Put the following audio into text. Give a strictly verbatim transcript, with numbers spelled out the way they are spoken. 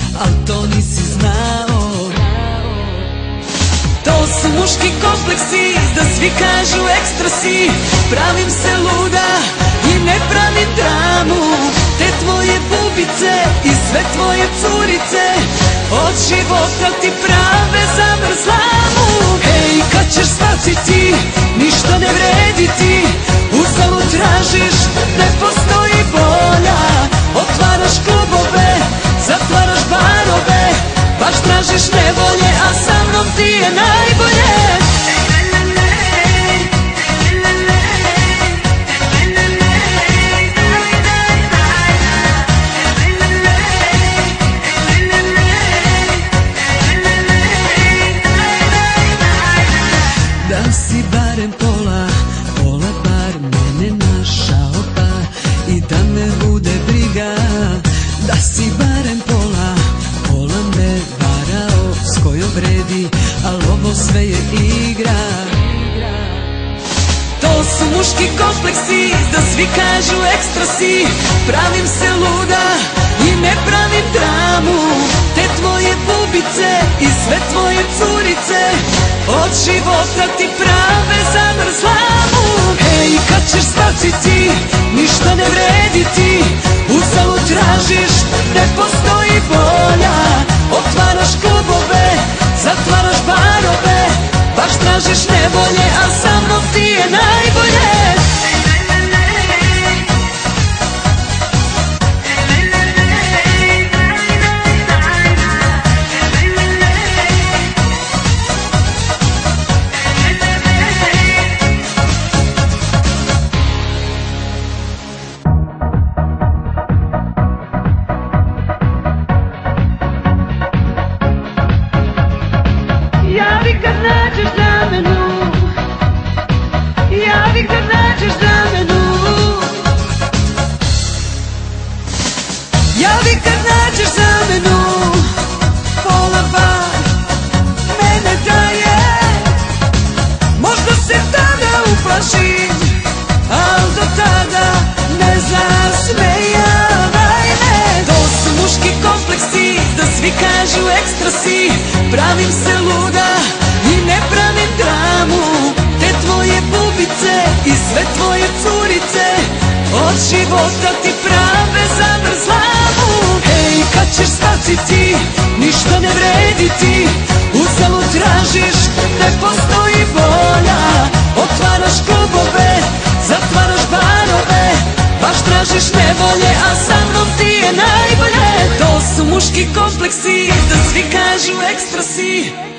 al to nisi znao. To su muški kompleksi, da svi kažu ekstra si. Pravim se luda i ne pravim dramu. Te tvoje bubice i sve tvoje curice od života ti prave zamrzlamu. Hej, kad ćeš shvatiti, ništa ne vredi ti. Uzalud tražiš, ne postoji bolja. Otvaraš klubove, zatvaraš barove, baš tražiš nevolje, a sa mnom ti je najbolje. Da si barem pola, pola bar mene našao pa i da me bude briga. Da si barem pola, pola me varao s kojom vredi, al ovo sve je igra. To su muški kompleksi, da svi kažu ekstra si. Pravim se luda i ne pravim dramu. Te tvoje bubice i sve tvoje curice od života ti prave zamrzlamu. Hej, kad ćeš shvatiti, ništa ne vredi ti. Uzalud tražiš, ne postoji bolja. Otvaraš klubove, zatvaraš barove, baš tražiš nevolje, a sa mnom ti je najbolje. Javi kad nađeš zamenu, javi kad nađeš zamenu, javi kad nađeš zamenu. Pola bar mene daje, možda se tada uplašim, al do tada ne zasmejavaj me. To su muški kompleksi, da svi kažu ekstra si. Pravim se luda i ne pravim dramu. Te tvoje bubice i sve tvoje curice od života ti prave zamrzlamu. Hej, kad ćeš shvatiti, ništa ne vredi ti. Uzalud tražiš, ne postoji bolja. Otvaraš klubove, zatvaraš barove, baš tražiš nevolje, a sa mnom ti je najbolje. To su muški kompleksi, da svi kažu ekstra si.